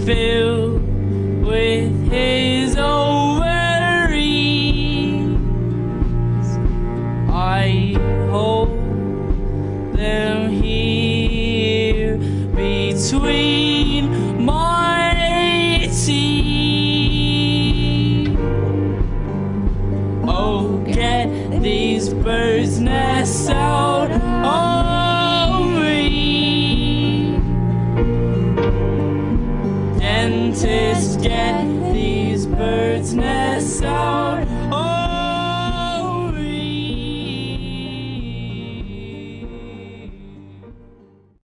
filled with his ovaries. I hold them here between my teeth. Oh, get these birds' nests out of me. Dentist, get these birds' nests